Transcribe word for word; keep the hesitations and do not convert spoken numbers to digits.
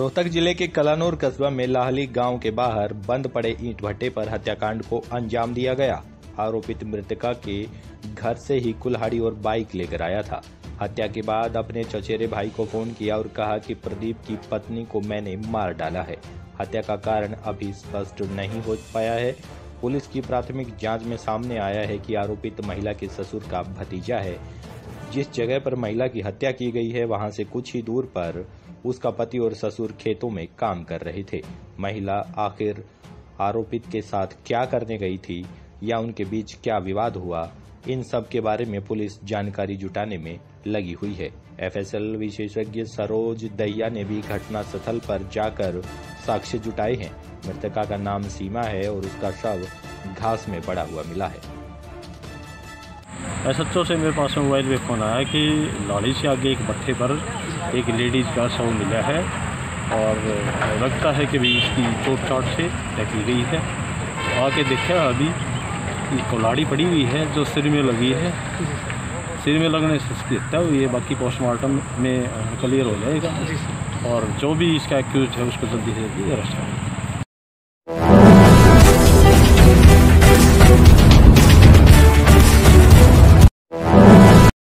रोहतक जिले के कलानूर कस्बा में लाहली गांव के बाहर बंद पड़े ईंट भट्टे पर हत्याकांड को अंजाम दिया गया। आरोपित मृतका के घर से ही कुल्हाड़ी और बाइक लेकर आया था। हत्या के बाद अपने चचेरे भाई को फोन किया और कहा कि प्रदीप की पत्नी को मैंने मार डाला है। हत्या का कारण अभी स्पष्ट नहीं हो पाया है। पुलिस की प्राथमिक जांच में सामने आया है कि आरोपित महिला के ससुर का भतीजा है। जिस जगह पर महिला की हत्या की गई है वहां से कुछ ही दूर पर उसका पति और ससुर खेतों में काम कर रहे थे। महिला आखिर आरोपित के साथ क्या करने गई थी या उनके बीच क्या विवाद हुआ, इन सब के बारे में पुलिस जानकारी जुटाने में लगी हुई है। एफएसएल विशेषज्ञ सरोज दहिया ने भी घटना स्थल पर जाकर साक्ष्य जुटाए हैं। मृतका का नाम सीमा है और उसका शव घास में पड़ा हुआ मिला है। एसएचओ से मेरे पास मोबाइल पे फ़ोन आया कि लाड़ी से आगे एक भट्टे पर एक लेडीज़ का शव मिला है और लगता है कि भी इसकी चोट चाट से हत्या की गई है। आके देखा अभी कुल्हाड़ी पड़ी हुई है जो सिर में लगी है। सिर में लगने से इसकी हत्या हुई है। बाकी पोस्टमार्टम में क्लियर हो जाएगा और जो भी इसका एक्यूज है उसको जल्दी से जल्दी अरेस्ट करेंगे।